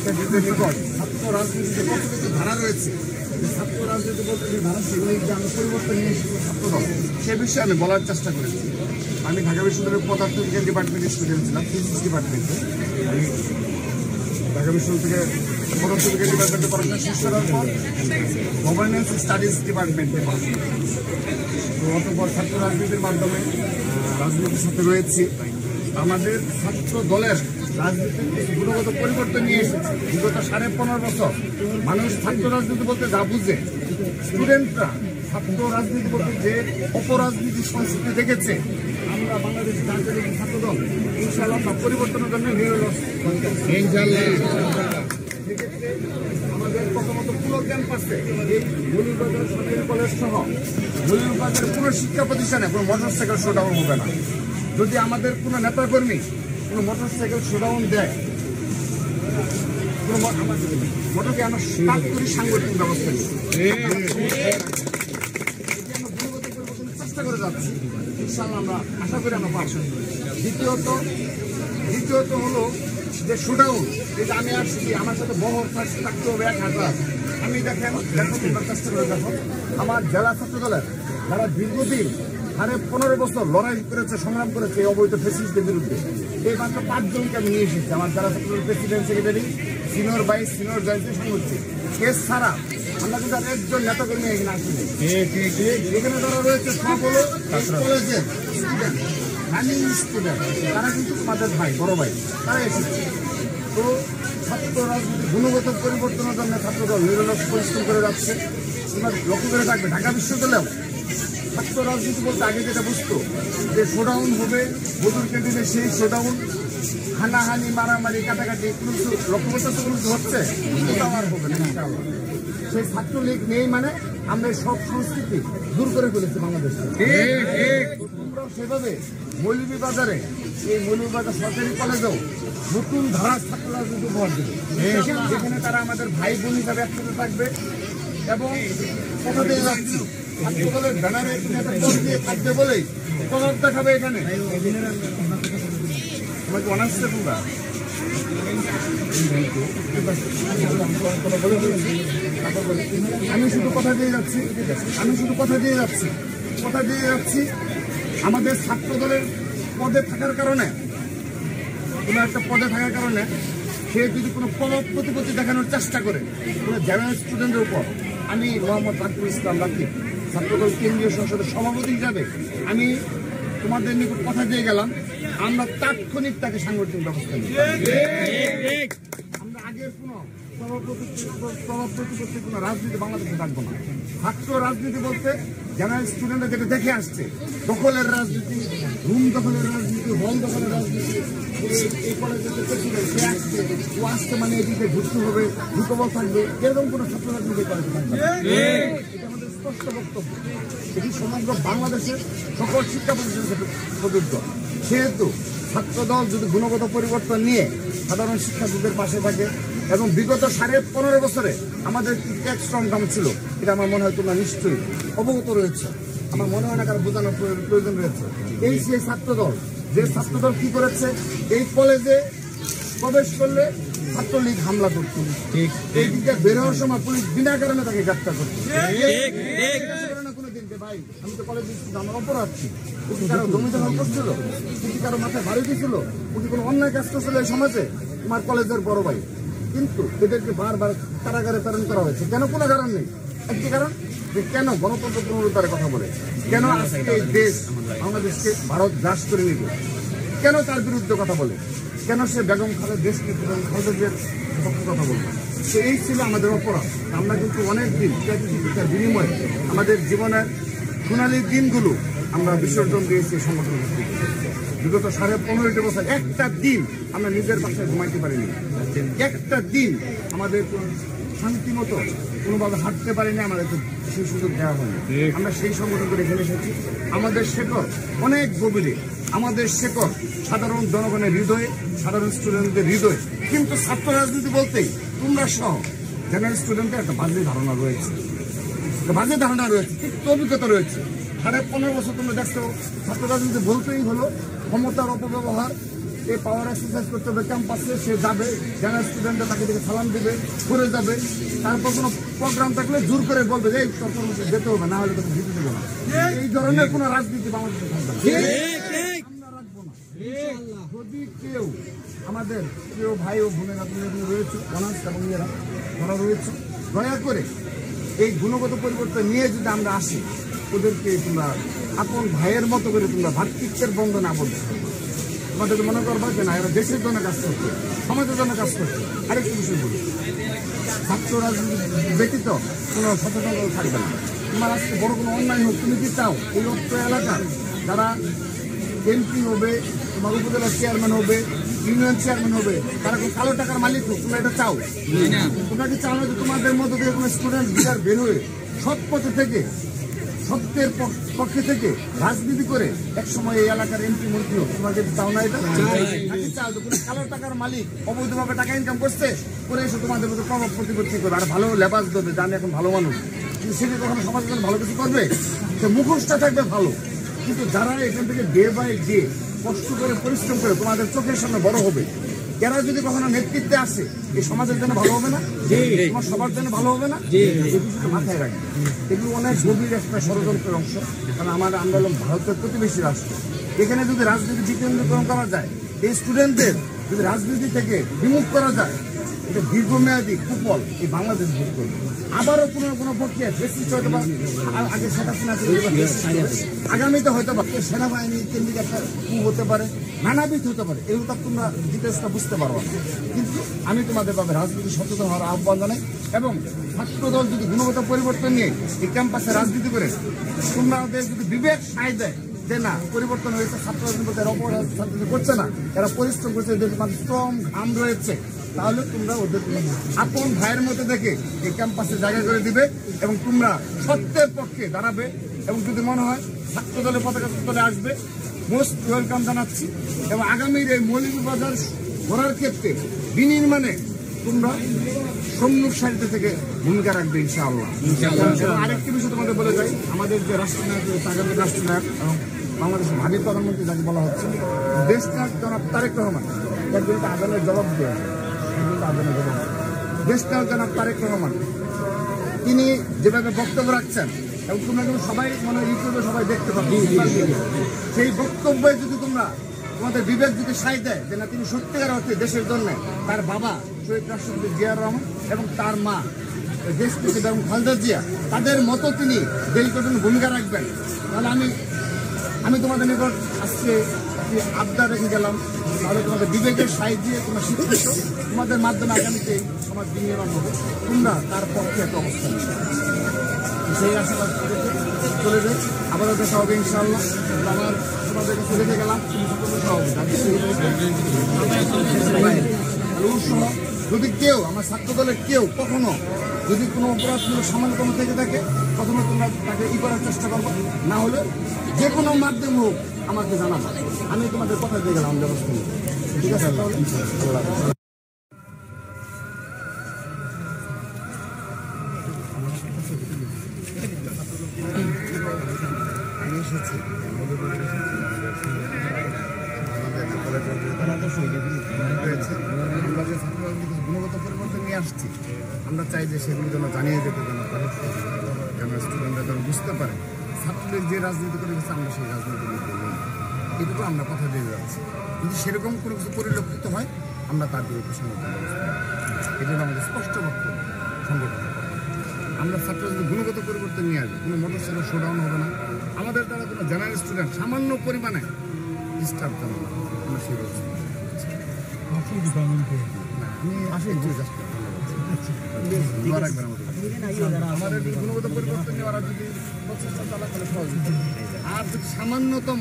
শিক্ষার্থীদের নিকট ছাত্র রাজনীতিতে কত কিছু ধারা রয়েছে, ছাত্র রাজনীতি বলতে যে ধারা সেগুলি যে আমরা পরিবর্তন নিয়ে এসেছি ছাত্রদল, সে বিষয়ে আমি বলার চেষ্টা করেছি। আমি ঢাকা বিশ্ববিদ্যালয়ের পদার্থবিজ্ঞান ডিপার্টমেন্টের স্টুডেন্ট ছিলাম, ফিজিক্স ডিপার্টমেন্টে। আমি ঢাকা বিশ্ববিদ্যালয় থেকে পদার্থবিজ্ঞান ডিপার্টমেন্টে পড়াশোনা শেষ করার পর গভর্নেন্স স্টাডিজ ডিপার্টমেন্টে পড়াশোনা করেছি। তো অতঃপর ছাত্র রাজনীতির মাধ্যমে রাজনীতির সাথে রয়েছি। আমাদের ছাত্র দলের রাজনীতির গুণগত পরিবর্তন নিয়ে এসেছে বিগত 15.5 বছর। মানুষ ছাত্র রাজনীতি বলতে যা বুঝে, স্টুডেন্টরা ছাত্র রাজনীতি বলতে যে অপরাজনীতি সংস্কৃতি দেখেছে, আমরা বাংলাদেশ জাতীয় ছাত্র দল ইনশাআল্লাহ পরিবর্তনের জন্য সেক্ষেত্রে আমাদের প্রথমত পুরো ক্যাম্পাসে এই মৌলভীবাজার সরকারি কলেজ সহ মৌলভীবাজারের কোনো শিক্ষা প্রতিষ্ঠানে কোনো মোটরসাইকেল শোডাউন হবে না। যদি আমাদের কোনো নেতাকর্মী কোনো মোটরসাইকেল শোডাউন দেয়, মোটরকে আমরা স্টার্ট করি সাংগঠনিক ব্যবস্থা নিই, চেষ্টা করে যাচ্ছি। ইনশাআল্লাহ আমরা আশা করি আমরা পারছি। দ্বিতীয়ত হলো যে শোডাউন, যেটা আমি আসছি আমার সাথে বহর থাকতে হবে 1000। আমি দেখো চেষ্টা করে দেখো আমার জেলা ছাত্র দলের যারা দীর্ঘদিন 15 বছর লড়াই করেছে, সংগ্রাম করেছে এই অবৈধ ফ্যাসিস্টদের বিরুদ্ধে, এই মাত্র 5 জনকে আমি নিয়ে এসেছি। আমার যারা ছাত্র দলের president, secretary, senior vice, senior joint সংগঠন কেস ছাড়া আমরা কিন্তু একজন নেতাকর্মী এখানে আসিনি। এখানে যারা রয়েছে সব হলো কলেজের স্টুডেন্ট, রানিং স্টুডেন্ট, তারা কিন্তু আমাদের ভাই, বড় ভাই, তারা এসেছে। তো ছাত্র রাজনীতি গুণগত পরিবর্তনের জন্য ছাত্রদল নিরলস পরিশ্রম করে যাচ্ছে। তোমরা লক্ষ্য করে থাকবে ঢাকা বিশ্ববিদ্যালয়েও ছাত্র রাজনীতি বলতে আগে যেটা বুঝতো যে শোডাউন হবে, বদুর ক্যান্টিনে সেই শোডাউন, হানাহানি, মারামারি, কাটাকাটি কোনো কিছু লক্ষ্য করতে কোনো কিছু হচ্ছে, ওটাও আর হবে না। সেই ছাত্রলীগ নেই মানে আমরা সব সংস্কৃতি দূর করে ফেলেছি বাংলাদেশে। তোমরাও সেভাবে মৌলভীবাজারে এই মৌলভীবাজার সরকারি কলেজেও নতুন ধারা ছাত্র রাজনীতি উপহার দেবে, যেখানে তারা আমাদের ভাই বোন হিসাবে একসাথে থাকবে। এবং কথা দিয়ে যাচ্ছি ছাত্রদলের ব্যানারে দিয়ে থাকবে বলেই প্রভাব দেখাবে এখানে। আমাকে অনার্সে তোমরা আমি শুধু কথা দিয়ে যাচ্ছি আমাদের ছাত্র দলের পদে থাকার কারণে, কোনো একটা পদে থাকার কারণে সে যদি কোনো প্রভাব প্রতিপত্তি দেখানোর চেষ্টা করে কোনো জেনারেল স্টুডেন্টের উপর, আমি মোহাম্মদ রাকিবুল ইসলাম রাকিব ছাত্রদল কেন্দ্রীয় সংসদের সভাপতি হিসাবে আমি তোমাদের নিকট কথা দিয়ে গেলাম, আমরা তাৎক্ষণিক তাকে সাংগঠনিক ব্যবস্থা নিই। আমরা আগের কোনো প্রভাব প্রতিপত্তি কোনো রাজনীতি বাংলাদেশে থাকবো না। ছাত্র রাজনীতি বলতে জেনারেল স্টুডেন্টরা যেটা দেখে আসছে, দখলের রাজনীতি, রুম দখলের রাজনীতি, হল দখলের রাজনীতি, এই কলেজের প্রেসিডেন্ট সে আসছে, ও আসছে মানে এদিকে ঢুকতে হবে, ঢুকবো থাকবে, এরকম কোনো ছাত্র রাজনীতি কলেজে থাকবে। এটা আমাদের স্পষ্ট বক্তব্য, এটি সমগ্র বাংলাদেশের সকল শিক্ষা প্রতিষ্ঠানের প্রযোজ্য। সেহেতু ছাত্রদল যদি গুণগত পরিবর্তন নিয়ে সাধারণ শিক্ষার্থীদের পাশে থাকে এবং বিগত 15.5 বছরে আমাদের এক সংগ্রাম ছিল, এটা আমার মনে হয় তোমরা নিশ্চয়ই অবগত রয়েছে। আমার মনে হয় না কারো বোঝানোর প্রয়োজন রয়েছে। এই সেই ছাত্রদল, যে ছাত্রদল কি করেছে, এই কলেজে প্রবেশ করলে ছাত্রলীগ হামলা করত, এই দিকে বের হওয়ার সময় পুলিশ বিনা কারণে তাকে গ্রেপ্তার করত। ভাই আমি তো কলেজে আমার অপরাধ ছিল, কারো জমি জমা করছিল, কারো মাথায় বাড়ি দিয়েছিল, কোনো অন্যায় কাজ করছিল এই সমাজে, তোমার কলেজের বড় ভাই, কিন্তু এদেরকে বারবার কারাগারে প্রেরণ করা হয়েছে। কেন? কোনো কারণ নেই। একটি কারণ যে কেন গণতন্ত্র পুনরুদ্ধারের কথা বলে, কেন আজকে এই দেশ বাংলাদেশকে ভারত গ্রাস করে নিবে, কেন তার বিরুদ্ধে কথা বলে, কেন সে বেগম খালেদা দেশকে খালেদাদের পক্ষে কথা বলবে। তো এই ছিল আমাদের অপরাধ। আমরা কিন্তু অনেক দিন তার বিনিময়ে আমাদের জীবনের সোনালী দিনগুলো আমরা বিসর্জন দিয়েছি সংগঠন। বিগত 15.5 বছর একটা দিন আমরা নিজের বাসায় ঘুমাইতে পারিনি, একটা দিন আমাদের শান্তি মতো কোনোভাবে হাঁটতে পারিনি, আমাদের সেই সুযোগ দেওয়া হয়নি। আমরা সেই সংগঠন করে এখানে এসেছি। আমাদের শেকড় অনেক গভীরে, আমাদের শেকড় সাধারণ জনগণের হৃদয়ে, সাধারণ স্টুডেন্টদের হৃদয়ে। কিন্তু ছাত্র রাজনীতি বলতেই তোমরা সহ জেনারেল স্টুডেন্টের একটা বাজে ধারণা রয়েছে, তিক্ত অভিজ্ঞতা রয়েছে। 15.5 বছর তোমরা দেখছো ছাত্র রাজনীতি বলতেই হলো ক্ষমতার অপব্যবহার, এই পাওয়ার এক্সারসাইজ করতে হবে ক্যাম্পাসে, সে যাবে, যারা স্টুডেন্টরা তাকে দেখে সালাম দিবে, ঘুরে যাবে। তারপর কোনো প্রোগ্রাম থাকলে জোর করে বলবে যে এই কর্মসূচি যেতে হবে, না হলে তাকে দিতে দেবো না। এই ধরনের কোনো রাজনীতি বাংলাদেশে থাকবে না, আমরা রাখবো না। যদি কেউ আমাদের প্রিয় ভাই ও বোনেরা রয়েছে অনার্স এবং ইয়েরা যারা রয়েছে, দয়া করে এই গুণগত পরিবর্তন নিয়ে যদি আমরা আসি, ওদেরকে তোমরা আপন ভাইয়ের মতো করে তোমরা ভ্রাতৃত্বের বন্ধন আবদ্ধ করবে। তোমাদেরকে মনে করবা যে না এরা দেশের জন্য কাজ করছে, সমাজের জন্য কাজ করছে। আরেকটি বিষয় বলি, ছাত্র রাজনীতি ব্যতীত কোনো সচেতন থাকবে না। তোমার আজকে বড় কোনো অন্যায় হোক, তুমি কি চাও এই অত্র এলাকার যারা এমপি হবে, তোমার উপজেলার চেয়ারম্যান হবে, ইউনিয়ন চেয়ারম্যান হবে, তারা কোনো কালো টাকার মালিক হোক? তোমরা এটা চাও? তোমরা কি চাও না যে তোমাদের মধ্যে থেকে কোনো স্টুডেন্ট লিডার বের হয়ে সৎ পথে থেকে, সত্যের পক্ষে থেকে রাজনীতি করে একসময় এই এলাকার এমপি মন্ত্রী হোক? তোমরা কি চাও না এটা? নাকি চাও যে কোনো কালো টাকার মালিক অবৈধভাবে টাকা ইনকাম করছে, করে এসে তোমাদের মধ্যে প্রভাব প্রতিপত্তি করবে আর ভালো লেবাস দেবে, জানে এখন ভালো মানুষ, কিন্তু সেটা কখনো সমাজের জন্য ভালো কিছু করবে? সে মুখোশটা থাকবে ভালো, কিন্তু যারা এখান থেকে ডে বাই ডে কষ্ট করে পরিশ্রম করে তোমাদের চোখের সামনে বড় হবে, এরা যদি কখনো নেতৃত্বে আসে, এই সমাজের জন্য ভালো হবে না? তোমার সবার জন্য ভালো হবে না? এই বিষয়টা মাথায় রাখবে। এগুলো অনেক গভীর একটা ষড়যন্ত্রের অংশ। কারণ আমাদের আন্দোলন ভারতের প্রতিবেশী রাষ্ট্র, এখানে যদি রাজনীতি বিকেন্দ্রীকরণ করা যায়, এই স্টুডেন্টদের যদি রাজনীতি থেকে বিমুখ করা যায়, এটা দীর্ঘমেয়াদী কুফল এই বাংলাদেশ ভোগ করবে। আবারও কোনো প্রক্রিয়া ফেসিস্ট হয়তো বা আগে সেটা আগামীতে হয়তো বা সেনাবাহিনী কেন্দ্রিক একটা হতে পারে, নানাবিধ হতে পারে। এগুলো তোমরা ডিটেলসটা বুঝতে পারবো না, কিন্তু আমি তোমাদের ভাবে রাজনীতি সচেতন হওয়ার আহ্বান জানাই। এবং ছাত্রদল যদি গুণগত পরিবর্তন নিয়ে এই ক্যাম্পাসে রাজনীতি করে তোমাদের যদি বিবেক সায় দেয় যে না পরিবর্তন হয়েছে, ছাত্র রাজনীতি করছে না, এরা পরিশ্রম করছে, এদের শ্রম ঘাম রয়েছে, তাহলে তোমরা ওদের আপন ভাইয়ের মতো দেখে এই ক্যাম্পাসে জায়গা করে দিবে এবং তোমরা সত্যের পক্ষে দাঁড়াবে। এবং যদি মনে হয় ছাত্র দলের পতাকা তলে আসবে, মোস্ট ওয়েলকাম জানাচ্ছি। এবং আগামীর এই মৌলভীবাজার গড়ার ক্ষেত্রে বিনির্মাণে তোমরা সম্মুখ সারিতে থেকে ভূমিকা রাখবে ইনশাআল্লাহ। আরেকটি বিষয় তোমাদের বলে যাই, আমাদের যে রাষ্ট্রনায়ক, আগামী রাষ্ট্রনায়ক এবং বাংলাদেশের ভাবি প্রধানমন্ত্রী যাকে বলা হচ্ছে, দেশনায়ক জনাব তারেক রহমান, একদিন আদালতের জবাব দেওয়া, দেশনায়ক জনাব তারেক রহমান তিনি যেভাবে বক্তব্য রাখছেন, এবং তোমরা কিন্তু সবাই মনে ইউটিউবে সবাই দেখতে পাবে, সেই বক্তব্যে যদি তোমরা তোমাদের বিবেক যদি সায় দেয় যে না তিনি সত্যিকার অর্থে দেশের জন্য, তার বাবা শহীদ রাষ্ট্রপতি জিয়াউর রহমান এবং তার মা দেশপ্রেসিডেন্ট এবং খালেদা জিয়া তাদের মতো তিনি দেশটার জন্য ভূমিকা রাখবেন, তাহলে আমি তোমাদের নিকট আজকে আবদার রেখে গেলাম। তাহলে তোমাদের বিবেকের সায় দিয়ে তোমরা শিক্ষিত, তোমাদের মাধ্যমে আগামীতে আমার বিনির্মাণ হবে, তোমরা তার পক্ষে একটা অবস্থান সেই আশীর্বাদ চলে যায়। আবারও দেখা হবে ইনশাআল্লাহ। আমার তোমাদের কাছে রেখে গেলাম উৎসাহ। যদি কেউ আমার ছাত্র দলের কেউ কখনো যদি কোনো অপরাধমূলক সমালোচনা থেকে থাকে, প্রথমে তোমরা তাকে করার চেষ্টা করবো, না হলে যে কোনো মাধ্যম হোক আমাকে জানাবো, আমি তোমাদের কথা দিয়ে গেলাম ব্যবস্থা নিয়ে। ঠিক আছে, তাহলে গুণগত পরিবর্তন নিয়ে আসছি, আমরা চাই যে সেগুলো যেন জানিয়ে যেতে, যেন স্টুডেন্টরা যেন বুঝতে পারে ছাত্রদের যে রাজনীতি করে গেছে আমরা সেই রাজনীতি করবো, এটুকু আমরা কথা দিয়ে যাচ্ছি। যদি সেরকম কোনো কিছু পরিলক্ষিত হয় আমরা তার বিরুদ্ধে সংগঠন ব্যবস্থা, এটা আমাদের স্পষ্ট বক্তব্য সংগঠন। আমরা ছাত্ররা যদি গুণগত পরিবর্তন নিয়ে আসবে, কোনো মোটরসাইকেল শোডাউন হবে না, আমাদের দ্বারা কোনো জেনারেল স্টুডেন্ট সামান্য পরিমাণে ডিস্টার্ব করবে না, আমরা সেই ব্যবস্থা আমাদের গুণগত পরিবর্তন নেওয়ার যদি প্রচেষ্টা চালা করে সহজ, আর যদি সামান্যতম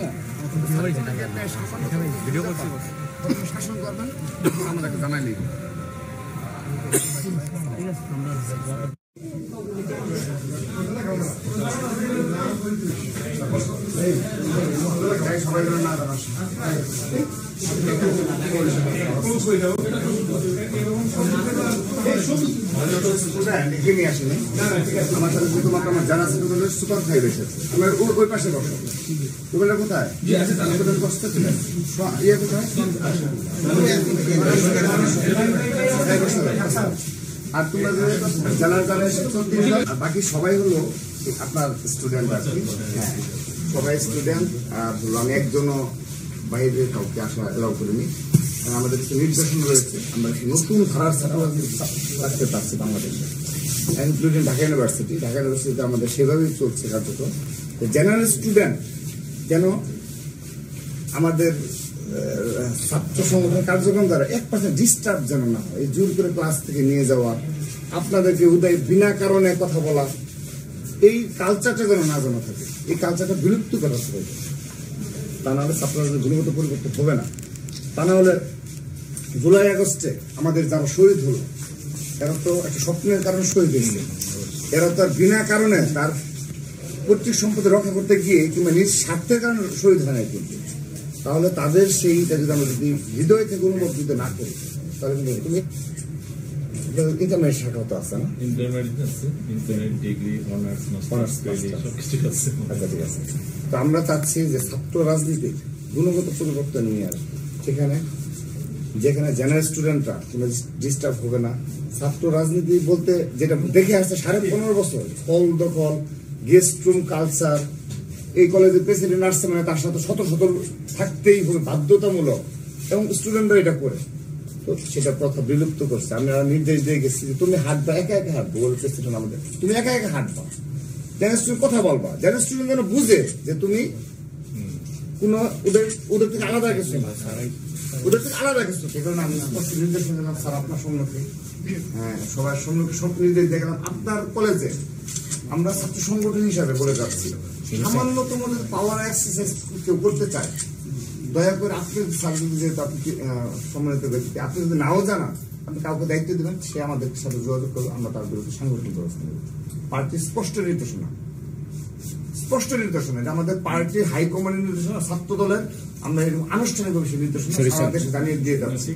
শাসন করবেন আমাদেরকে জানাই নেই। সবাই না লিখে নিয়ে আসেনি আমার সাথে শুধুমাত্র আমার জানা সুপার ফাইভ এসেছে, আমার ওই পাশে বসো। তোমরা কোথায় কষ্ট ছিল ইয়ে কোথায় আর তোমরা জেলার বাকি সবাই হলো আপনার স্টুডেন্ট আর কি। হ্যাঁ, সবাই স্টুডেন্ট। আর আমি একজনও বাইরে কাউকে আসা এলাও করিনি। আমাদের কিছু নির্দেশন রয়েছে, আমরা নতুন ধারার রাখতে পারছি বাংলাদেশে, ইনক্লুডিং ঢাকা ইউনিভার্সিটি। ঢাকা ইউনিভার্সিটিতে আমাদের সেভাবেই চলছে কার্যক্রম। জেনারেল স্টুডেন্ট যেন আমাদের ছাত্র সংগঠনের কার্যক্রম দ্বারা 1% ডিস্টার্ব যেন না হয়। এই জোর করে ক্লাস থেকে নিয়ে যাওয়া, আপনাদেরকে উদয় বিনা কারণে কথা বলা, এই কালচারটা যেন না জানা থাকে। এই কালচারটা বিলুপ্ত করা হবে, তা নাহলে ছাত্রদের গুণগত পরিবর্তন হবে না। তা না হলে জুলাই আগস্টে আমাদের যারা শহীদ হলো, এরা তো একটা স্বপ্নের কারণে শহীদ হয়েছে। এরা তো আর বিনা কারণে তার পৈতৃক সম্পত্তি রক্ষা করতে গিয়ে কিংবা নিজ স্বার্থের কারণে শহীদ হয় না। কিন্তু তাহলে তাদের সেইটা যদি আমরা যদি হৃদয় থেকে অনুমোদিত না করি, তাহলে কিন্তু তুমি ইন্টারমিডিয়েট শাখা তো আছে না? আচ্ছা, ঠিক আছে। তো আমরা চাচ্ছি যে ছাত্র রাজনীতির গুণগত পরিবর্তন নিয়ে আসবে, যেখানে জেনারেল স্টুডেন্টরা কোনো ডিস্টার্ব হবে না। ছাত্র রাজনীতি বলতে যেটা দেখে আসছে 15.5 বছর, ফল দখল, গেস্ট রুম কালচার। এই কলেজের প্রেসিডেন্ট আসছে মানে তার সাথে শত থাকতেই হবে, বাধ্যতামূলক, এবং স্টুডেন্টরা এটা করে। তো সেটা প্রথা বিলুপ্ত করছে। আমরা নির্দেশ দিয়ে গেছি যে তুমি হাঁটবা, একা একা হাঁটবো বলে প্রেসিডেন্ট আমাদের, তুমি একা একা হাঁটবা, জেনারেল স্টুডেন্ট কথা বলবা, জেনারেল স্টুডেন্ট যেন বুঝে যে তুমি কোনো ওদের থেকে আলাদা কিছু না, ওদের থেকে আলাদা কিছু। সেই কারণে আমি স্পষ্ট নির্দেশ দিলাম স্যার আপনার সম্মুখে, হ্যাঁ সবার সম্মুখে সব নির্দেশ দেখলাম। আপনার কলেজে আমরা ছাত্র সংগঠন হিসাবে বলে যাচ্ছি, সামান্যতম পাওয়ার এক্সারসাইজ কেউ করতে চায়, দয়া করে আপনি স্যার যদি যেহেতু আপনি সম্মানিত ব্যক্তি, আপনি যদি নাও জানান, আপনি কাউকে দায়িত্ব দেবেন, সে আমাদের সাথে যোগাযোগ করবে, আমরা তার বিরুদ্ধে সাংগঠনিক ব্যবস্থা নেব। পার্টির স্পষ্ট নির্দেশনা যে আমাদের পার্টির হাইকমান্ডের নির্দেশনা, ছাত্র দলের আমরা এরকম আনুষ্ঠানিকভাবে সেই নির্দেশনা সারা দেশে জানিয়ে দিয়ে যাচ্ছি।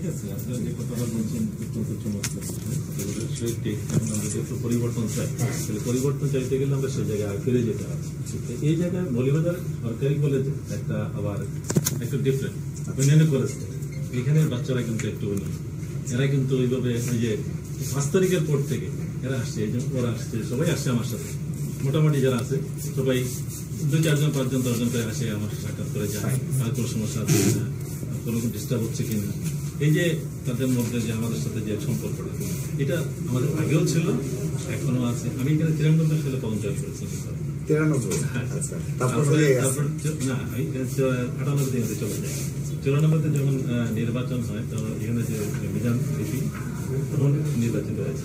পরিবর্তন চাই, পরিবর্তন চাইতে গেলে আমরা সেই জায়গায় ফিরে যেতে হবে। এই জায়গায় মৌলভীবাজার সরকারি কলেজে আবার একটু ডিফারেন্ট অন্যান্য কলেজ, এখানে বাচ্চারা কিন্তু একটু এরা কিন্তু ওইভাবে ওই যে 5 তারিখের পর থেকে এরা আসছে, এই জন্য ওরা আসছে, সবাই আসছে আমার সাথে, মোটামুটি যারা আছে সবাই 2-4 জন 5 জন 10 জন করে আসে, আমার সাক্ষাৎ করে যায়, আর কোনো সমস্যা আছে কিনা, কোনো ডিস্টার্ব হচ্ছে কিনা। এই যে তাদের মধ্যে যে আমাদের সাথে যে সম্পর্কটা, এটা আমাদের আগেও ছিল, এখনো আছে। আমি এখানে 93 সালে পঞ্চায়েত করেছি, 93 তারপর না আমি 98 দিনে চলে যাই। 94-তে যখন নির্বাচন হয়, তখন এখানে যে মিজান এপি তখন নির্বাচিত হয়েছে,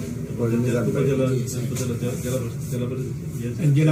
জেলা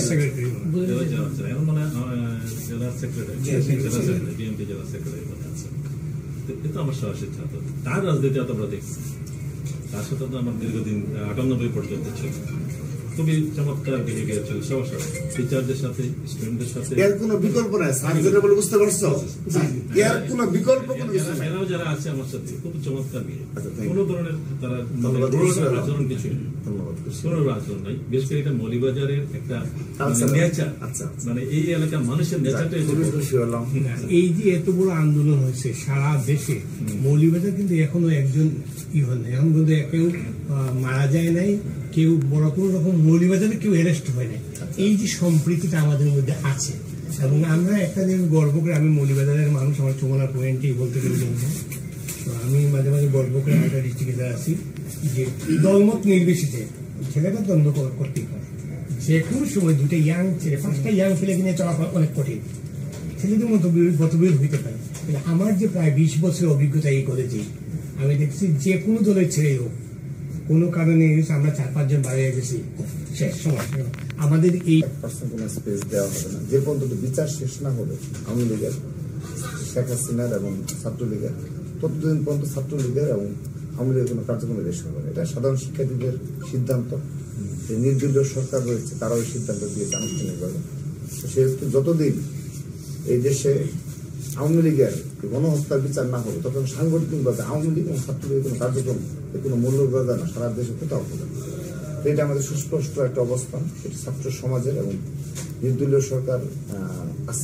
সেক্রেটারি, বিএনপি জেলা সেক্রেটারি আছে। এটা আমার সাহসের ছাত্র, তার রাজনীতি আমরা দেখছি, তার সাথে তো আমার দীর্ঘদিন 98 পর্যন্ত ছিল। খুবই চমৎকার বিহেভিয়ার ছিল সবার সাথে, টিচারদের সাথে, স্টুডেন্টদের সাথে। এর কোনো বিকল্প নাই স্যার, যেটা বলে বুঝতে পারছো, এর কোনো বিকল্প কোনো কিছু নাই। এরাও যারা আছে আমার সাথে খুব চমৎকার বিহেভিয়ার, কোনো ধরনের তারা আচরণ কিছু নেই, কোনো আচরণ নাই। বিশেষ করে এটা মৌলভীবাজারের একটা নেচার, মানে এই এলাকার মানুষের নেচারটাই খুশি হলাম। এই যে এত বড় আন্দোলন হয়েছে সারা দেশে, মৌলভীবাজার কিন্তু এখনো একজন কি হয় না, এখন কিন্তু কেউ মারা যায় নাই, কেউ বড় কোনো রকম মৌলভীবাজারে কেউ অ্যারেস্ট হয় নাই। এই যে সম্প্রীতিটা আমাদের মধ্যে আছে, এবং আমরা একটা জিনিস গর্ব করে, আমি মৌলভীবাজারের মানুষ, আমার চোমলা পয়েন্টেই বলতে গেলে জন্য, তো আমি মাঝে মাঝে গর্ব করে একটা ডিস্ট্রিক্টে আছি যে দলমত নির্বিশেষে ছেলেটা দ্বন্দ্ব করতেই পারে। যে কোনো সময় 2টা ইয়াং ছেলে, 5টা ইয়াং ছেলে কিনে চলা অনেক কঠিন, ছেলেদের মতো মতবিরোধ হইতে পারে। আমার যে প্রায় 20 বছরের অভিজ্ঞতা এই কলেজে, আমি দেখছি যে কোনো দলের ছেলে হোক, কোনো কারণে আমরা 4-5 জন বাড়িয়ে গেছি, শেষ সমস্যা। আমাদের এই কোনো স্পেস দেওয়া হবে না যে পর্যন্ত বিচার শেষ না হবে আওয়ামী লীগের, শেখ হাসিনার এবং ছাত্রলীগের, ততদিন পর্যন্ত ছাত্রলীগের এবং আওয়ামী লীগের কোনো কার্যক্রম শেষ হবে না। এটা সাধারণ শিক্ষার্থীদের সিদ্ধান্ত, যে নির্দলীয় সরকার রয়েছে তারা ওই সিদ্ধান্ত দিয়েছে আনুষ্ঠানিকভাবে। সেহেতু যতদিন এই দেশে আওয়ামী লীগের গণহত্যার বিচার না হবে, তখন সাংগঠনিকভাবে আওয়ামী লীগ এবং ছাত্রলীগের কোনো কার্যক্রম কোনো মূল্যবোধ না সারা দেশে কোথাও হবে না। এটা আমাদের সুস্পষ্ট একটা অবস্থান, সেটি ছাত্র সমাজের এবং নির্দলীয় সরকার আসিফ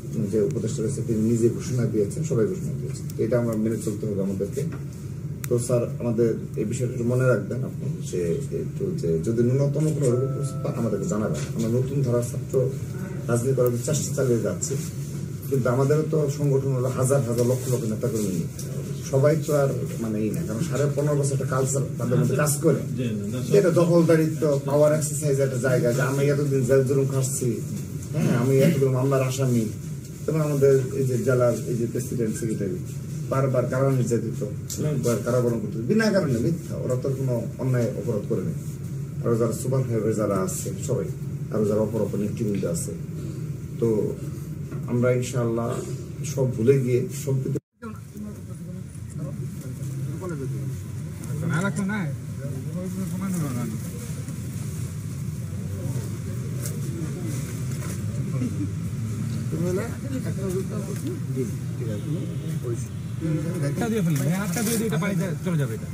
যে উপদেষ্টা রয়েছে তিনি নিজে ঘোষণা দিয়েছেন, সবাই ঘোষণা দিয়েছেন। তো এটা আমরা মেনে চলতে হবে আমাদেরকে। তো স্যার আমাদের এই বিষয়টা একটু মনে রাখবেন আপনি, যে একটু যে যদি ন্যূনতম কোনো প্রস্তাব আমাদেরকে জানাবেন। আমরা নতুন ধারা ছাত্র রাজনীতি করার চেষ্টা চালিয়ে যাচ্ছি, কিন্তু আমাদেরও তো সংগঠন হলো হাজার হাজার লক্ষ লক্ষ নেতা কর্মী নিয়ে, সবাই তো আর মানে এই না, কারণ 15.5 বছর একটা কালচার তাদের মধ্যে কাজ করে, যেটা দখলদারিত্ব পাওয়ার এক্সারসাইজ একটা জায়গা, যে আমি এতদিন জেল জুলুম খাচ্ছি, হ্যাঁ আমি এতগুলো মামলার আসামি, তখন আমাদের এই যে জেলার এই যে প্রেসিডেন্ট সেক্রেটারি বারবার কারা নির্যাতিত, কারাবরণ করতে বিনা কারণে মিথ্যা, ওরা তো কোনো অন্যায় অপরাধ করেনি। আরো যারা সুপার ফাইভে যারা আছে সবাই, আরো যারা অপরাধ নেতৃবৃন্দ আছে, তো আমরা ইনশাআল্লাহ সব ভুলে গিয়ে সব চলে যাবে এটা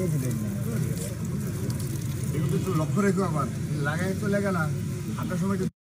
লক্ষ্য রেখো, আবার লাগাই চলে গেল 8টার সময়।